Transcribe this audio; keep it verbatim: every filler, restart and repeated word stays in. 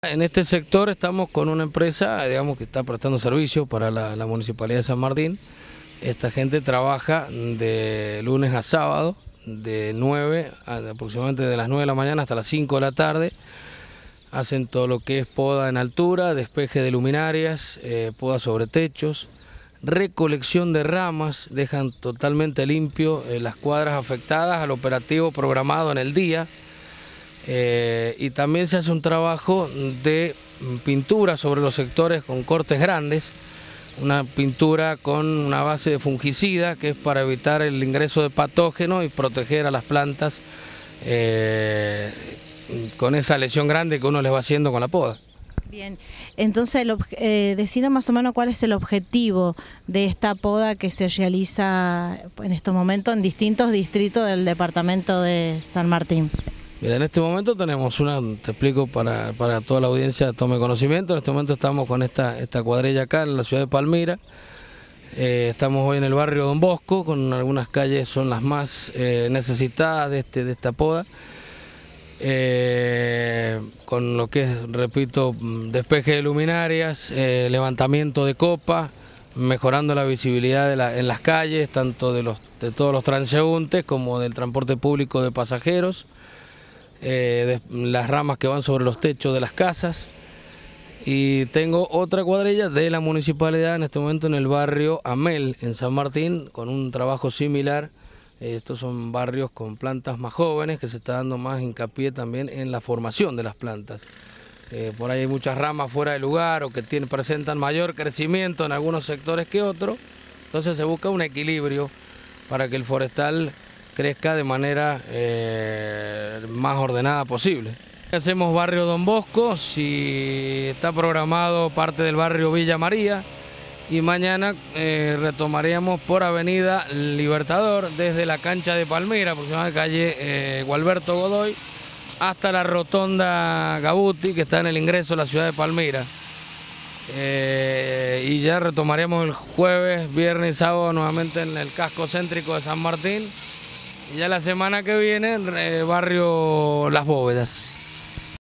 En este sector estamos con una empresa, digamos, que está prestando servicio para la, la Municipalidad de San Martín. Esta gente trabaja de lunes a sábado, de nueve, aproximadamente de las nueve de la mañana hasta las cinco de la tarde. Hacen todo lo que es poda en altura, despeje de luminarias, eh, poda sobre techos, recolección de ramas, dejan totalmente limpio eh, las cuadras afectadas al operativo programado en el día. Eh, y también se hace un trabajo de pintura sobre los sectores con cortes grandes, una pintura con una base de fungicida que es para evitar el ingreso de patógenos y proteger a las plantas eh, con esa lesión grande que uno les va haciendo con la poda. Bien, entonces eh, decirnos más o menos cuál es el objetivo de esta poda que se realiza en estos momentos en distintos distritos del departamento de San Martín. Mira, en este momento tenemos una, te explico para, para toda la audiencia tome conocimiento, en este momento estamos con esta, esta cuadrilla acá en la ciudad de Palmira, eh, estamos hoy en el barrio Don Bosco, con algunas calles son las más eh, necesitadas de, este, de esta poda, eh, con lo que es, repito, despeje de luminarias, eh, levantamiento de copa, mejorando la visibilidad de la, en las calles, tanto de, los, de todos los transeúntes como del transporte público de pasajeros. Eh, de, las ramas que van sobre los techos de las casas, y tengo otra cuadrilla de la municipalidad en este momento en el barrio Amel en San Martín con un trabajo similar. Eh, estos son barrios con plantas más jóvenes que se está dando más hincapié también en la formación de las plantas. Eh, por ahí hay muchas ramas fuera de lugar o que tienen, presentan mayor crecimiento en algunos sectores que otros, entonces se busca un equilibrio para que el forestal crezca de manera eh, más ordenada posible. Hacemos barrio Don Bosco, si está programado parte del barrio Villa María, y mañana eh, retomaríamos por avenida Libertador desde la cancha de Palmira, aproximadamente calle eh, Gualberto Godoy, hasta la rotonda Gabuti, que está en el ingreso de la ciudad de Palmira. Eh, y ya retomaremos el jueves, viernes y sábado nuevamente en el casco céntrico de San Martín. Y ya la semana que viene, eh, barrio Las Bóvedas.